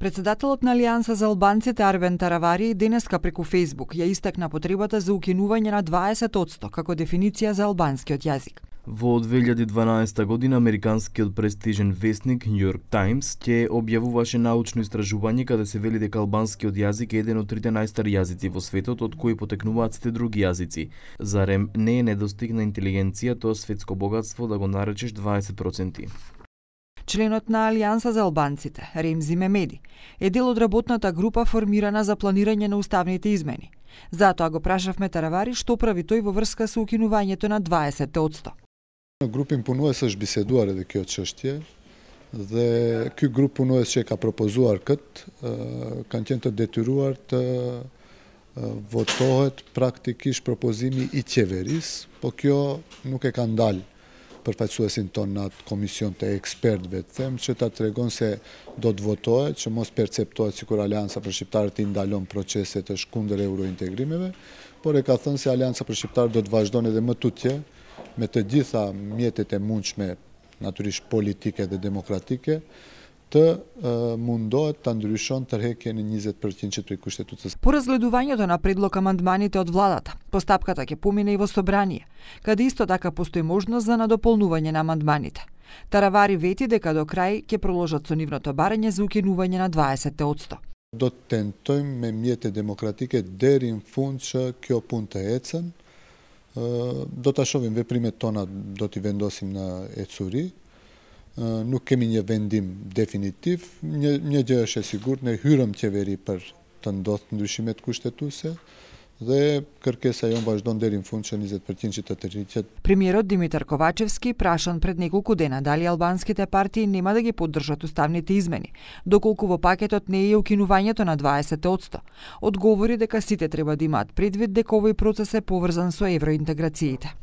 Председателот на Алијанса за албанците Арвен Таравари денеска преку Facebook ја истакна потребата за укинување на 20% како дефиниција за албанскиот јазик. Во 2012 година американскиот престижен весник New York Times ќе објавуваше научно истражување каде се вели дека албанскиот јазик е еден од трите најстари јазици во светот од кои потекнуваат сите други јазици. Зарем не е недостиг на интелигенција тоа светско богатство да го наречеш 20%? Членот на Алијанса за албанците, Ремзи Мемеди, е дел од работната група формирана за планирање на уставните измени. Затоа го прашавме Таравари што прави тој во врска со укинувањето на 20%. Групин пунуесаш биседуар edhe kjo çështje dhe ky grup punues që ka propozuar kanë qenë të detyruar të votohet praktikisht propozimi i qeverisë, po kjo nuk e ka ndalë përfaqësuesin ton në atë komision të ekspertëve, them që ta tregon se do të votohet, që mos perceptohet sikur Alianca për Shqiptarët i ndalon proceset e shkundër eurointegrimeve, por e ka thënë se Alianca për Shqiptarët do të vazhdon edhe më tutje me të gjitha mjetet e mundshme, natyrisht politike dhe demokratike, të mundohet ta ndryshon tërheqjen e 20% të kushtetutës. По разгледувањето на предлог амандманите од владата, постапката ќе помине и во собрание, каде исто така постои можност за надополнување на амандманите. Таравари вети дека до крај ќе продолжат со нивното барање за укинување на 20%. Do të tentojmë me mjete demokratike deri në fund që kjo punë të ecën. Do ta shohim veprimet tona, do t'i vendosim në ecuri. Nuk kemi një vendim definitiv, një gjë është e sigurt, ne hyrëm qeveri për të ndodhur ndryshimet kushtetuese dhe kërkesa jon vazhdon deri në fund që 20% të rritet. Премиерот Димитар Ковачевски прашан пред неколку дена дали албанските партии нема да ги поддржат уставните измени, доколку во пакетот не е укинувањето на 20%. Одговори дека сите треба да имаат предвид дека овој процес е поврзан со евроинтеграциите.